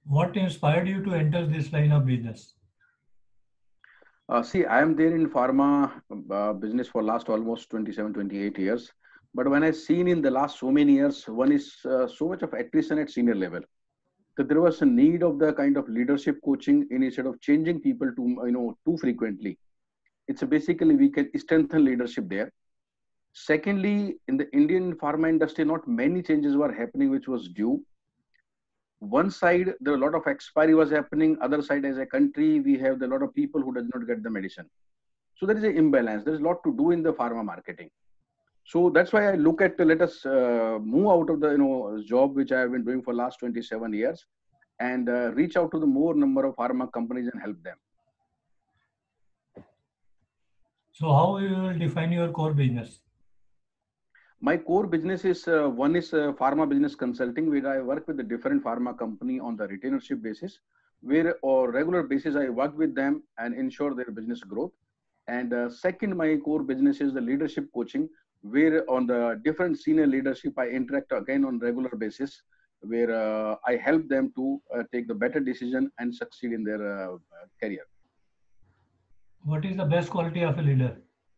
What inspired you to enter this line of business? See, I am there in pharma business for last almost 27, 28 years. But when I seen in the last so many years, one is so much of attrition at senior level. So there was a need of the kind of leadership coaching instead of changing people too frequently. It's basically we can strengthen leadership there. Secondly, in the Indian pharma industry, not many changes were happening, which was due. One side, there are a lot of expiry was happening. Other side, as a country, we have a lot of people who does not get the medicine. So there is an imbalance. There is a lot to do in the pharma marketing. So that's why I look at let us move out of the job which I have been doing for last 27 years and reach out to the more number of pharma companies and help them. So how you will define your core business? My core business is one is pharma business consulting, where I work with the different pharma company on the retainership basis, where on regular basis I work with them and ensure their business growth. And second, my core business is the leadership coaching, where on the different senior leadership I interact again on regular basis, where I help them to take the better decision and succeed in their career. What is the best quality of a leader?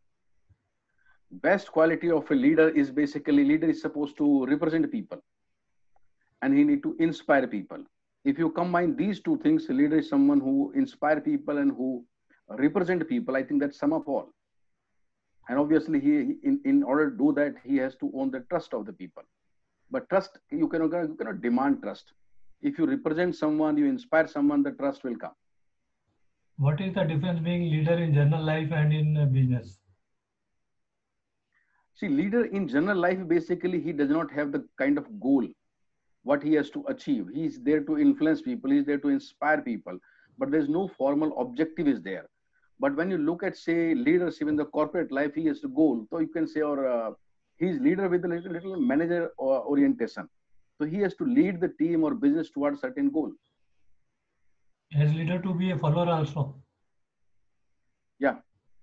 Best quality of a leader is basically leader is supposed to represent people and he need to inspire people. If you combine these two things, a leader is someone who inspire people and who represent people. I think that's sum of all. And obviously, in order to do that, he has to own the trust of the people. But trust, you cannot demand trust. If you represent someone, you inspire someone, the trust will come. What is the difference being leader in general life and in business? See, leader in general life, basically, he does not have the kind of goal what he has to achieve. He is there to influence people. He is there to inspire people. But there's no formal objective is there. But when you look at, say, leadership in the corporate life, he has a goal. So you can say, or he's leader with a little manager orientation. So he has to lead the team or business towards certain goal. As leader to be a follower also. Yeah.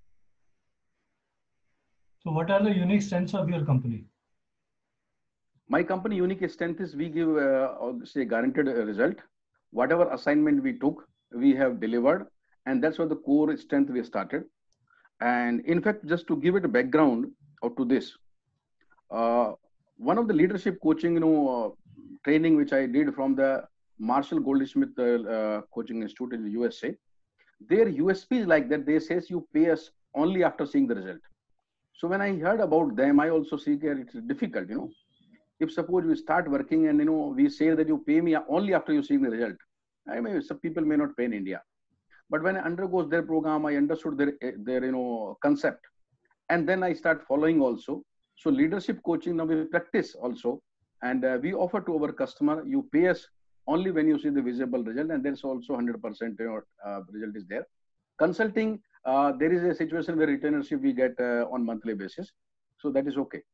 So what are the unique strengths of your company? My company unique strength is we give, say, guaranteed result. Whatever assignment we took, we have delivered. And that's what the core strength we started. And in fact, just to give it a background to this, uh, one of the leadership coaching, training which I did from the Marshall Goldsmith Coaching Institute in the USA, their USP is like that. They says you pay us only after seeing the result. So when I heard about them, I also see that it's difficult. If suppose we start working and we say that you pay me only after you see the result, I mean some people may not pay in India. But when I undergoes their program, I understood their concept, and then I start following also. So leadership coaching now we practice also, and we offer to our customer. You pay us only when you see the visible result, and there's also 100% result is there. Consulting, there is a situation where retainership we get on monthly basis, so that is okay.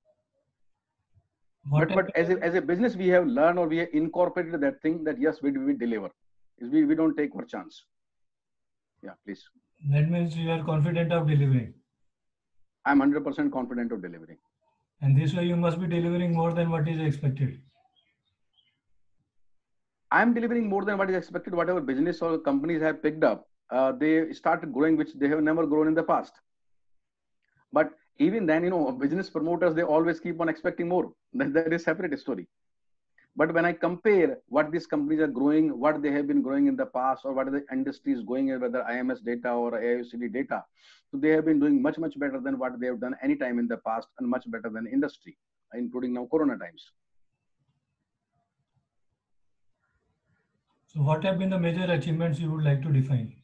What But have but as a business, we have learned or we have incorporated that thing that yes, we deliver. We don't take for chance. Yeah, please. that means you are confident of delivering. I'm 100% confident of delivering. And this way you must be delivering more than what is expected. I'm delivering more than what is expected. Whatever business or companies have picked up, they started growing, which they have never grown in the past. But even then, business promoters they always keep on expecting more. That is separate story. But when I compare what these companies are growing, what they have been growing in the past, or what the industry is going, whether IMS data or AIOCD data, so they have been doing much, much better than what they have done any time in the past and much better than industry, including now Corona times. So what have been the major achievements you would like to define?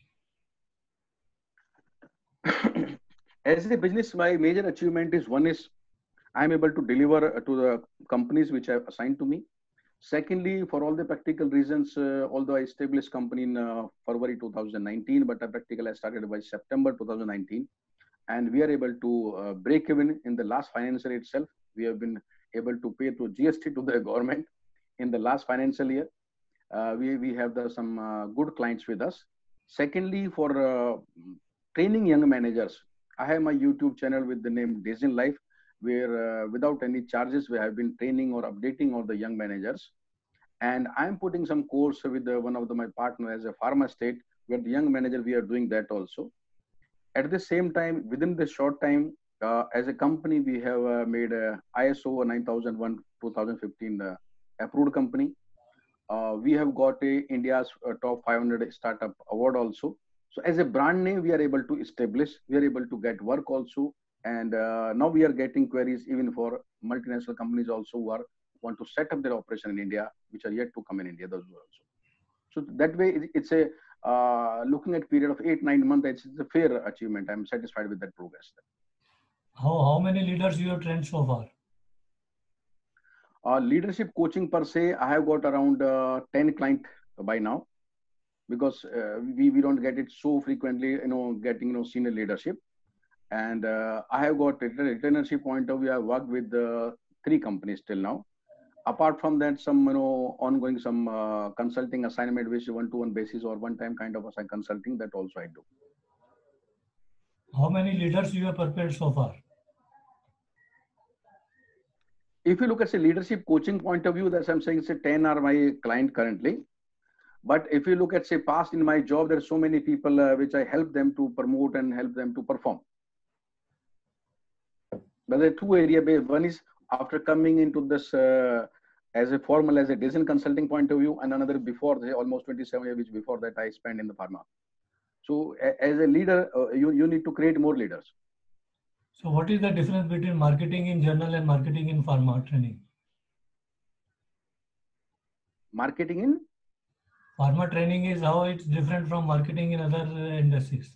As a business, my major achievement is one is I'm able to deliver to the companies which have assigned to me. Secondly, for all the practical reasons, although I established company in February 2019, but the practical I started by September 2019, and we are able to break even in the last financial year itself. We have been able to pay through GST to the government in the last financial year. We have some good clients with us. Secondly, for training young managers, I have my YouTube channel with the name Days in Life, where without any charges, we have been training or updating all the young managers. And I'm putting some course with one of my partner as a pharma state, where the young manager, we are doing that also. At the same time, within this short time, as a company, we have made a ISO 9001 2015 approved company. We have got a India's top 500 startup award also. So as a brand name, we are able to establish, we are able to get work also. And now we are getting queries even for multinational companies also who are want to set up their operation in India, which are yet to come in India, those also. So that way, it's a looking at period of 8-9 months. It's a fair achievement. I'm satisfied with that progress. How many leaders you have trained so far? Leadership coaching per se, I have got around 10 clients by now, because we don't get it so frequently, getting senior leadership. And I have got retainership point of view. I worked with 3 companies till now. Apart from that, some ongoing some consulting assignment, which one-to-one basis or one-time kind of consulting, that also I do. How many leaders you have prepared so far? If you look at say leadership coaching point of view, that's I'm saying say 10 are my client currently. But if you look at say past in my job, there are so many people which I help them to promote and help them to perform. But there are 2 areas. One is after coming into this as a formal, as a design consulting point of view, and another before almost 27 years, which before that I spent in the pharma. So as a leader, you need to create more leaders. So what is the difference between marketing in general and marketing in pharma training? Marketing in? Pharma training is how it's different from marketing in other industries.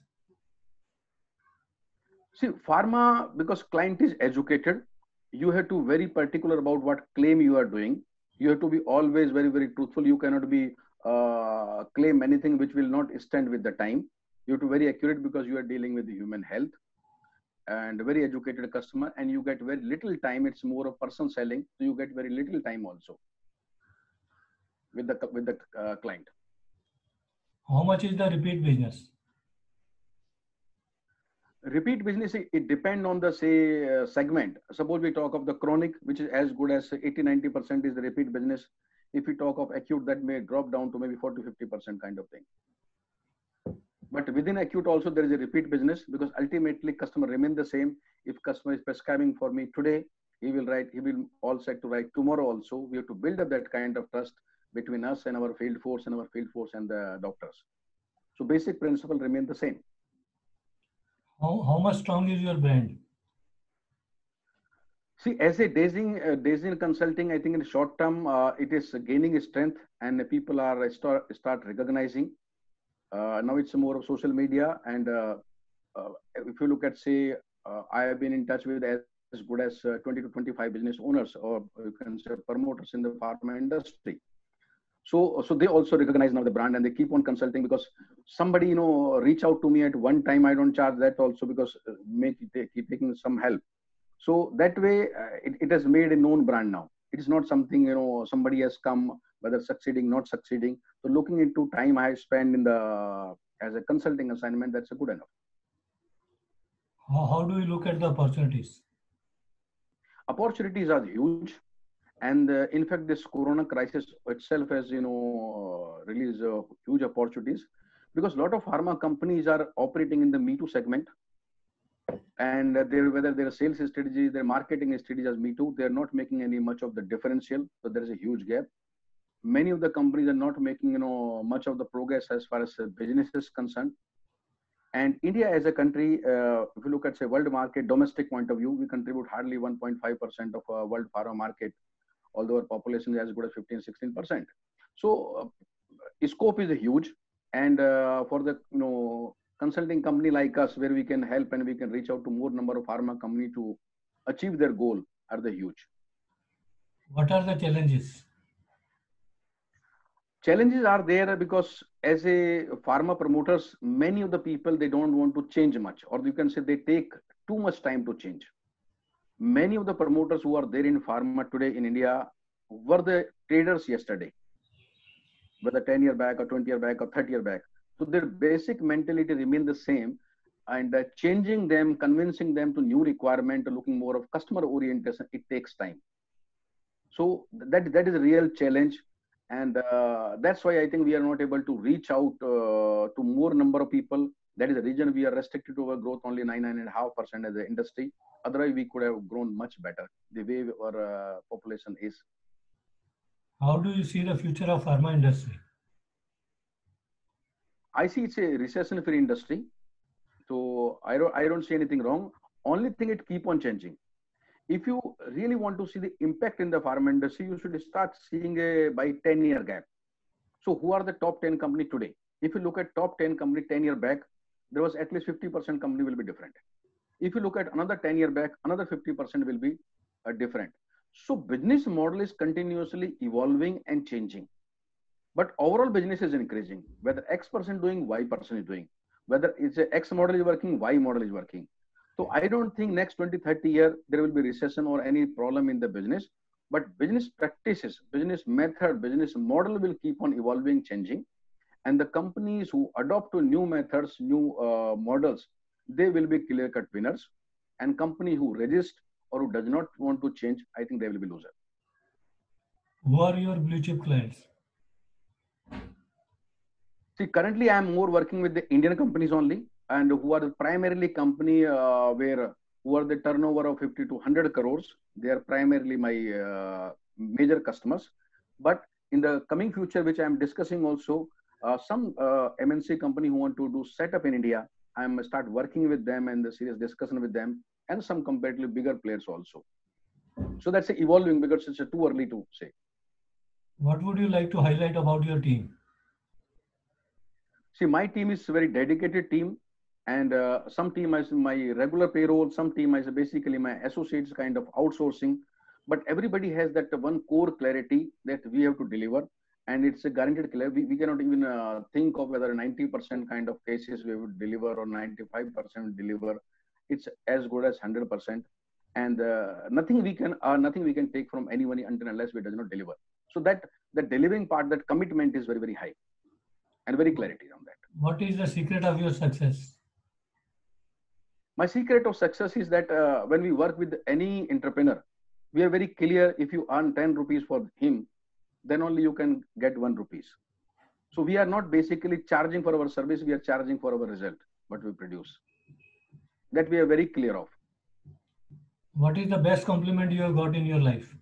See, pharma, because client is educated, you have to very particular about what claim you are doing. You have to be always very, very truthful. You cannot be claim anything which will not stand with the time. You have to be very accurate, because you are dealing with the human health and very educated customer, and you get very little time. It's more of person selling, so you get very little time also with the client. How much is the repeat business? Repeat business, it depends on the say segment. Suppose we talk of the chronic, which is as good as 80-90% is the repeat business. If we talk of acute, that may drop down to maybe 40-50% kind of thing. But within acute also there is a repeat business, because ultimately customer remain the same. If customer is prescribing for me today, he will all set to write tomorrow also. We have to build up that kind of trust between us and our field force and the doctors. So basic principle remain the same. How much strong is your brand? See, as a design consulting, I think in the short term, it is gaining strength, and people are start recognizing. Now it's more of social media, and if you look at say, I have been in touch with as good as 20 to 25 business owners, or you can say promoters in the pharma industry. So they also recognize now the brand, and they keep on consulting, because somebody reach out to me at one time. I don't charge that also, because keep taking some help. So that way, it has made a known brand now. It is not something somebody has come, whether succeeding, not succeeding. So looking into time I spend in as a consulting assignment, that's a good enough. How do you look at the opportunities? Opportunities are huge. And in fact, this Corona crisis itself has, released huge opportunities, because a lot of pharma companies are operating in the Me Too segment, and whether their sales strategy, their marketing strategy as Me Too, they're not making any much of the differential. So there is a huge gap. Many of the companies are not making, much of the progress as far as business is concerned. And India as a country, if you look at say world market, domestic point of view, we contribute hardly 1.5% of world pharma market, although our population is as good as 15-16%. So scope is huge, and for the consulting company like us, where we can help and we can reach out to more number of pharma company to achieve their goal, are the huge. What are the challenges? Challenges are there because as a pharma promoters, many of the people, they don't want to change much, or you can say they take too much time to change. Many of the promoters who are there in pharma today in India were the traders yesterday, whether 10 years back or 20 years back or 30 years back. So their basic mentality remain the same, and changing them, convincing them to new requirement, looking more of customer orientation, it takes time. So that is a real challenge. And that's why I think we are not able to reach out to more number of people. That is the reason we are restricted to our growth only 9.5% as an industry. Otherwise, we could have grown much better the way our population is. How do you see the future of pharma industry? I see it's a recession-free industry, so I don't see anything wrong. Only thing, it keep on changing. If you really want to see the impact in the pharma industry, you should start seeing a by 10-year gap. So who are the top 10 company today? If you look at top 10 company 10 year back, there was at least 50% company will be different. If you look at another 10-year back, another 50% will be different. So business model is continuously evolving and changing. But overall business is increasing. Whether X person doing, Y person is doing. Whether it's a X model is working, Y model is working. So I don't think next 20, 30 years there will be recession or any problem in the business. But business practices, business method, business model will keep on evolving, changing. And the companies who adopt to new methods, new models, they will be clear-cut winners. And company who resist or who does not want to change, I think they will be loser. Who are your blue chip clients? See, currently I am more working with the Indian companies only, and who are the primarily company who are the turnover of 50 to 100 crores. They are primarily my major customers. But in the coming future, which I am discussing also, some MNC company who want to do setup in India, I am start working with them and the serious discussion with them, and some comparatively bigger players also. So that's evolving because it's too early to say. What would you like to highlight about your team? See, my team is a very dedicated team, and some team is my regular payroll, some team is basically my associates kind of outsourcing, but everybody has that one core clarity that we have to deliver, and it's a guaranteed clarity. We cannot even think of whether 90% kind of cases we would deliver or 95% deliver. It's as good as 100%, and nothing we can take from anyone until unless we does not deliver. So that the delivering part, that commitment is very, very high and very clarity on that. What is the secret of your success? My secret of success is that when we work with any entrepreneur, we are very clear. If you earn 10 rupees for him, then only you can get 1 rupees. So we are not basically charging for our service. We are charging for our result, what we produce. That we are very clear of. What is the best compliment you have got in your life?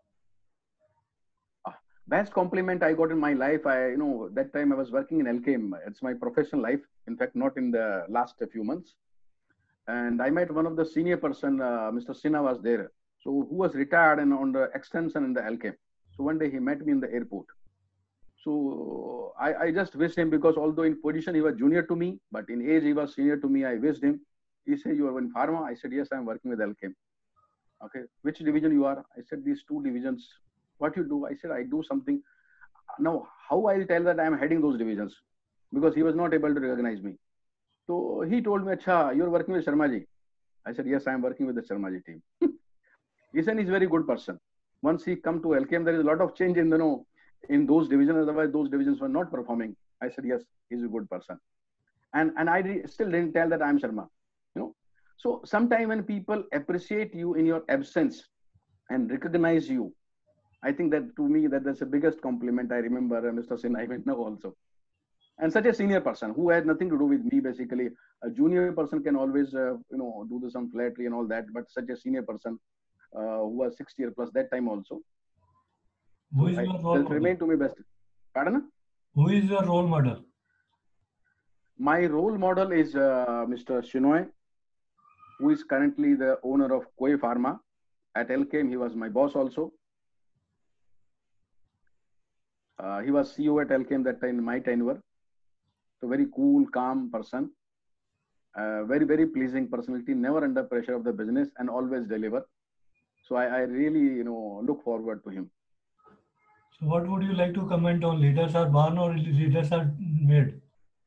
Best compliment I got in my life, that time I was working in LKM. It's my professional life. In fact, not in the last few months. And I met one of the senior person, Mr. Sinha was there. So who was retired and on the extension in the LKM. So one day he met me in the airport. So I just wished him, because although in position he was junior to me, but in age he was senior to me. I wished him. He said, "You are in pharma?" I said, "Yes, I'm working with LKM." Okay, which division you are? I said, "These 2 divisions." What you do? I said, "I do something." Now, how I'll tell that I'm heading those divisions? Because he was not able to recognize me. So he told me, "Acha, you're working with Sharma ji." I said, "Yes, I'm working with the Sharma ji team." He said he's a very good person. Once he come to LKM, there is a lot of change in those divisions. Otherwise, those divisions were not performing. I said, "Yes, he's a good person." And I still didn't tell that I'm Sharma. So sometime when people appreciate you in your absence and recognize you, I think that to me that's the biggest compliment. I remember Mr. Sinha even now also. And such a senior person who had nothing to do with me, basically. A junior person can always, do some flattery and all that, but such a senior person who was 6 years plus that time also. Who is your role model? Remain to me best. Pardon? Who is your role model? My role model is Mr. Shinoy, who is currently the owner of Koi Pharma. At LKM, he was my boss also. He was CEO at LKM that time in my tenure. So very cool, calm person. Very, very pleasing personality, never under pressure of the business and always deliver. So I really, look forward to him. So what would you like to comment on? Leaders are born or leaders are made?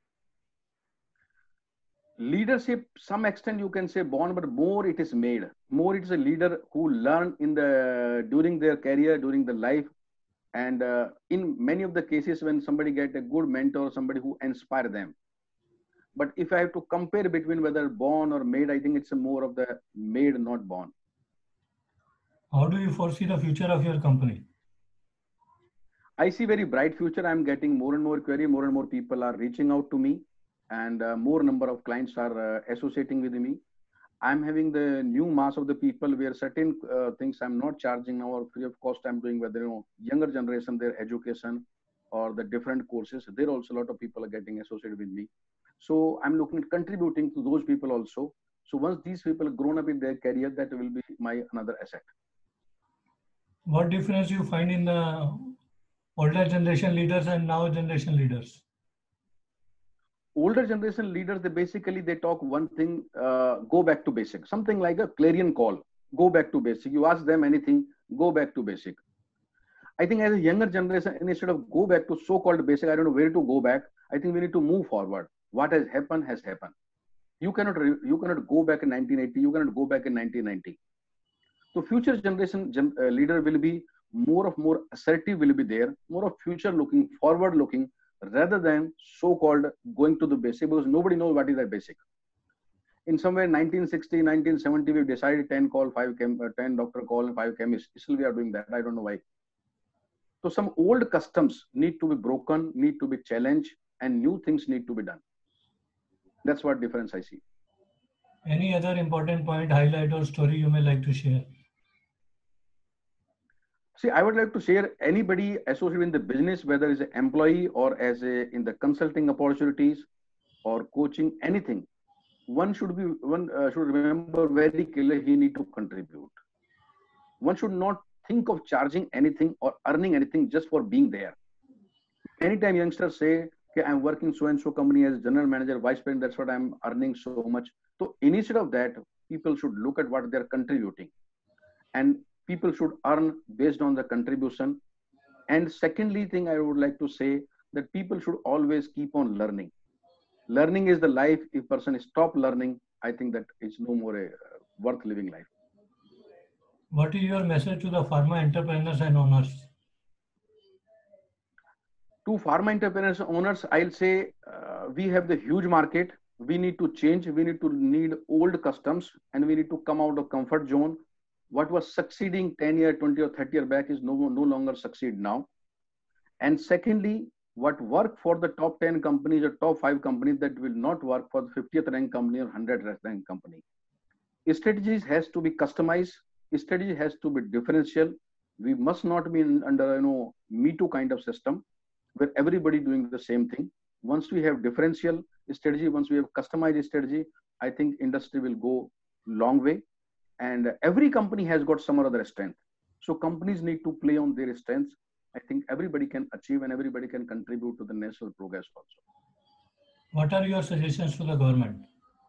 Leadership, some extent you can say born, but more it is made. More it is a leader who learn during their career, during the life. And in many of the cases when somebody get a good mentor, somebody who inspire them. But if I have to compare between whether born or made, I think it's more of the made, not born. How do you foresee the future of your company? I see very bright future. I'm getting more and more query. More and more people are reaching out to me, and more number of clients are associating with me. I'm having the new mass of the people where certain things I'm not charging now or free of cost I'm doing, whether younger generation, their education or the different courses. There also a lot of people are getting associated with me. So I'm looking at contributing to those people also. So once these people are grown up in their career, that will be my another asset. What difference you find in the older generation leaders and now generation leaders? Older generation leaders, they talk one thing, go back to basic, something like a clarion call, go back to basic. You ask them anything, go back to basic. I think as a younger generation, instead of go back to so-called basic, I don't know where to go back. I think we need to move forward. What has happened has happened. You cannot go back in 1980. You cannot go back in 1990. So future generation leader will be more assertive, will be there, more of future looking, forward looking, rather than so-called going to the basic, because nobody knows what is that basic. In somewhere 1960, 1970, we decided 10 call, 10 doctor call and 5 chemists. Still we are doing that. I don't know why. So some old customs need to be broken, need to be challenged, and new things need to be done. That's what difference I see. Any other important point, highlight or story you may like to share? See, I would like to share anybody associated in the business, whether as an employee or as in the consulting opportunities or coaching, anything. One should remember very clearly he need to contribute. One should not think of charging anything or earning anything just for being there. Anytime youngsters say, okay, I'm working so and so company as general manager, vice president, that's what I'm earning so much. So instead of that, people should look at what they're contributing. And people should earn based on the contribution. And secondly thing I would like to say that people should always keep on learning. Learning is the life. If person stop learning, I think that it's no more a worth living life. What is your message to the pharma entrepreneurs and owners? To pharma entrepreneurs owners, I'll say we have the huge market. We need to change. We need old customs, and we need to come out of comfort zone. What was succeeding 10 year, 20 or 30 year back is no longer succeed now. And secondly, what work for the top 10 companies or top 5 companies, that will not work for the 50th rank company or 100th rank company. Strategies has to be customized. Strategy has to be differential. We must not be under Me Too kind of system where everybody doing the same thing. Once we have differential strategy, once we have customized strategy, I think industry will go long way. And every company has got some other strength. So companies need to play on their strengths. I think everybody can achieve and everybody can contribute to the national progress also. What are your suggestions to the government?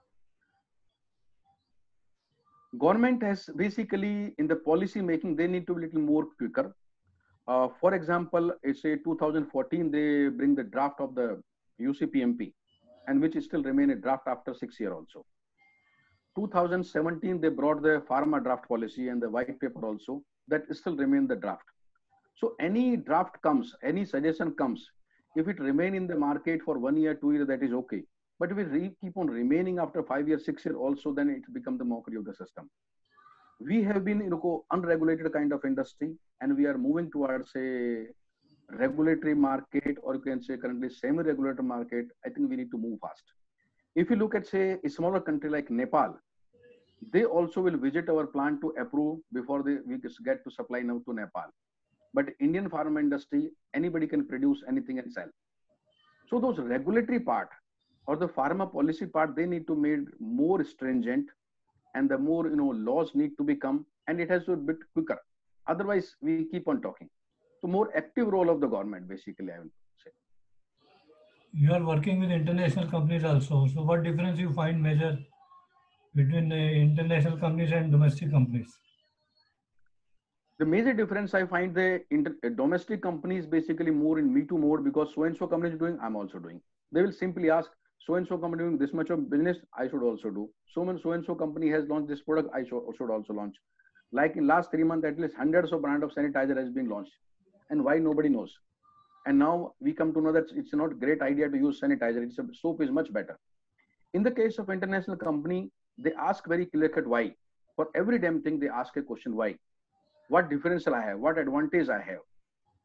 Government has basically in the policy making, they need to be a little more quicker. For example, it's a 2014, they bring the draft of the UCPMP, and which still remain a draft after 6 years also. 2017, they brought the pharma draft policy and the white paper also, that still remain the draft. So any draft comes, any suggestion comes, if it remain in the market for 1 year, 2 years, that is okay. But if it keep on remaining after 5 years, 6 years also, then it becomes the mockery of the system. We have been unregulated kind of industry, and we are moving towards a regulatory market, or you can say currently semi-regulated market. I think we need to move fast. If you look at, say, a smaller country like Nepal, they also will visit our plant to approve before we get to supply now to Nepal. But Indian pharma industry, anybody can produce anything and sell. So those regulatory part or the pharma policy part, they need to make more stringent, and the more laws need to become, and it has to be a bit quicker. Otherwise, we keep on talking. So more active role of the government, basically, I will say. You are working with international companies also. So what difference you find major between the international companies and domestic companies? The major difference I find, the domestic companies basically more in Me Too mode, because so and so company is doing, I'm also doing. They will simply ask, so and so company doing this much of business, I should also do. So and so company has launched this product, I should also launch. Like in last 3 months, at least hundreds of brand of sanitizer has been launched. And why, nobody knows. And now we come to know that it's not a great idea to use sanitizer. Soap is much better. In the case of international company, they ask very clear cut why. For every damn thing, they ask a question why. What differential I have? What advantage I have?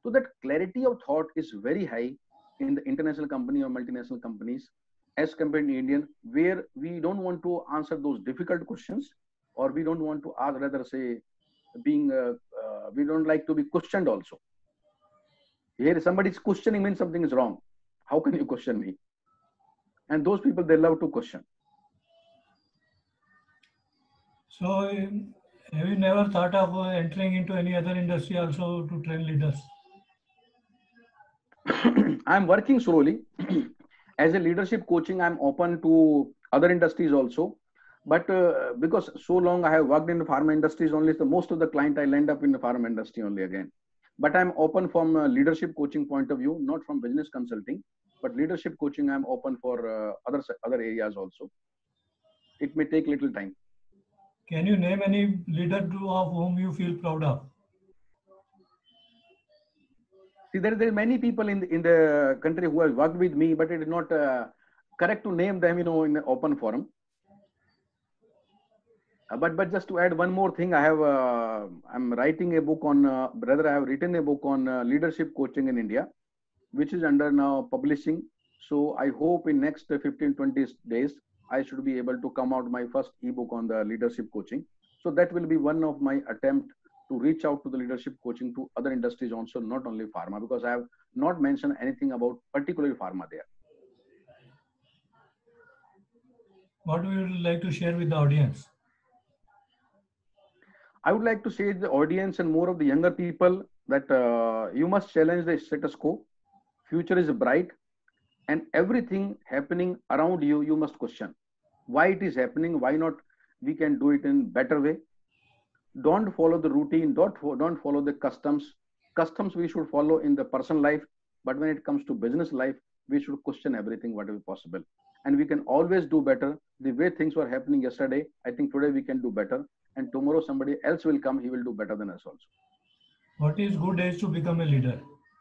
So that clarity of thought is very high in the international company or multinational companies as compared to Indian, where we don't want to answer those difficult questions, or we don't want to ask, rather say, we don't like to be questioned also. Here somebody's questioning means something is wrong. How can you question me? And those people, they love to question. So, have you never thought of entering into any other industry also to train leaders? I'm working slowly. As a leadership coaching, I'm open to other industries also. But because so long I have worked in the pharma industries only, so most of the client I land up in the pharma industry only again. But I'm open from a leadership coaching point of view, not from business consulting. But leadership coaching, I'm open for other areas also. It may take little time. Can you name any leader of whom you feel proud of? See, there are many people in the country who have worked with me, but it is not correct to name them, in the open forum. But just to add one more thing, I'm writing a book on rather I have written a book on leadership coaching in India, which is under now publishing. So I hope in next 15-20 days I should be able to come out my first ebook on the leadership coaching. So that will be one of my attempt to reach out to the leadership coaching to other industries also, not only pharma, because I have not mentioned anything about particularly pharma there. What would you like to share with the audience? I would like to say to the audience and more of the younger people that you must challenge the status quo. Future is bright, and everything happening around you, you must question why it is happening, why not we can do it in better way. Don't follow the routine, don't follow the customs we should follow in the personal life, but when it comes to business life, we should question everything whatever possible, and we can always do better. The way things were happening yesterday, I think today we can do better, and tomorrow somebody else will come, he will do better than us also. What is good age to become a leader?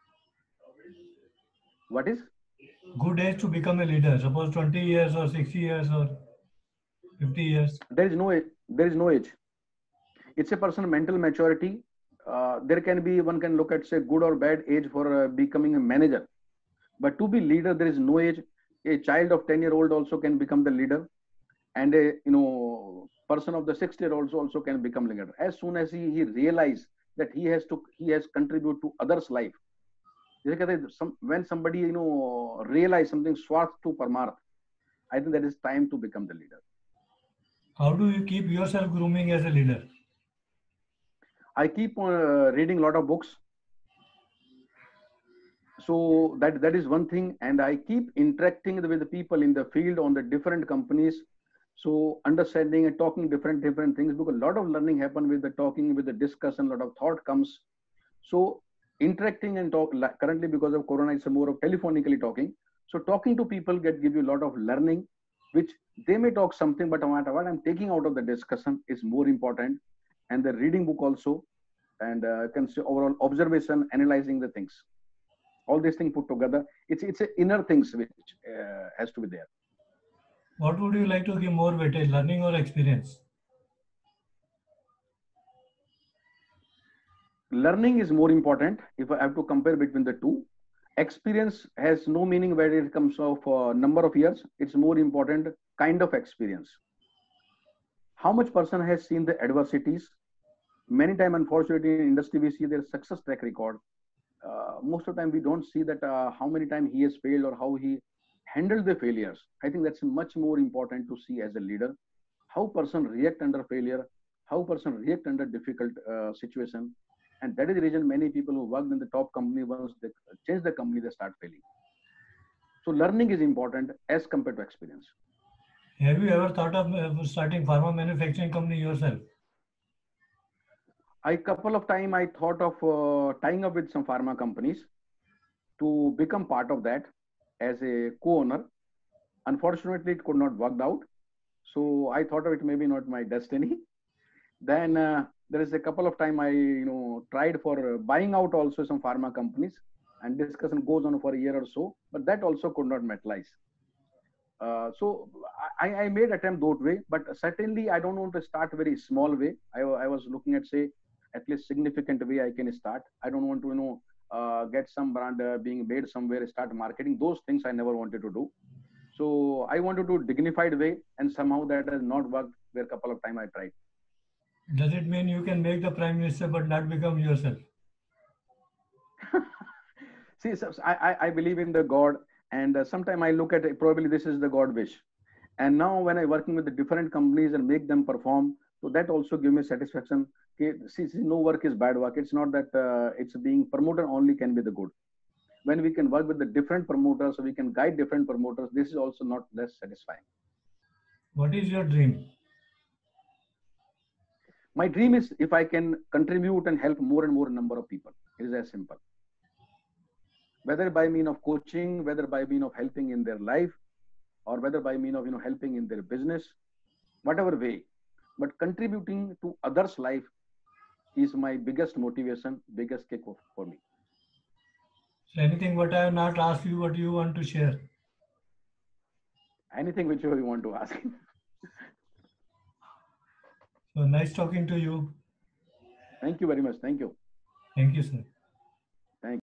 What is Good age to become a leader? Suppose 20 years or 60 years or 50 years. There is no age. There is no age. It's a personal mental maturity. There can be, one can look at say good or bad age for becoming a manager, but to be leader there is no age. A child of 10-year-old also can become the leader, and a person of the 60-year-old also can become leader as soon as he realize that he has contributed to others life. When somebody realize something swarth to parmarth, I think that is time to become the leader. How do you keep yourself grooming as a leader? I keep reading a lot of books. So that is one thing, and I keep interacting with the people in the field on the different companies. So understanding and talking different things, because a lot of learning happen with the talking, with the discussion, a lot of thought comes. So interacting and talk, currently because of corona it's more of telephonically talking. So talking to people give you a lot of learning, which they may talk something, but what I'm taking out of the discussion is more important. And the reading book also, and can say overall observation, analyzing the things, all these things put together, it's a inner things which has to be there. What would you like to give more weightage, learning or experience? Learning is more important if I have to compare between the two. Experience has no meaning where it comes of number of years. It's more important kind of experience. How much person has seen the adversities? Many time, unfortunately, in industry we see their success track record. Most of the time we don't see that how many times he has failed or how he handled the failures. I think that's much more important to see as a leader. How person react under failure, how person react under difficult situation. And that is the reason many people who worked in the top company, once they change the company, they start failing. So learning is important as compared to experience. Have you ever thought of starting pharma manufacturing company yourself? I couple of time I thought of tying up with some pharma companies to become part of that as a co-owner. Unfortunately, it could not work out. So I thought of it maybe not my destiny. Then there is a couple of time I tried for buying out also some pharma companies, and discussion goes on for a year or so, but that also could not materialize. So I made attempt that way, but certainly I don't want to start very small way. I was looking at say at least significant way I can start. I don't want to get some brand being made somewhere, start marketing. Those things I never wanted to do. So I want to do dignified way, and somehow that has not worked. There a couple of times I tried. Does it mean you can make the prime minister but not become yourself? See, so I believe in the God, and sometimes I look at it, probably this is the God wish. And now when I working with the different companies and make them perform, so that also give me satisfaction. Okay, see, no work is bad work. It's not that it's being promoted only can be the good. When we can work with the different promoters, so we can guide different promoters, this is also not less satisfying. What is your dream? My dream is if I can contribute and help more and more number of people. It is as simple. Whether by mean of coaching, whether by mean of helping in their life, or whether by mean of helping in their business, whatever way. But contributing to others' life is my biggest motivation, biggest kick for me. So anything what I have not asked you, what you want to share? Anything which you want to ask. So nice talking to you. Thank you very much. Thank you. Thank you, sir.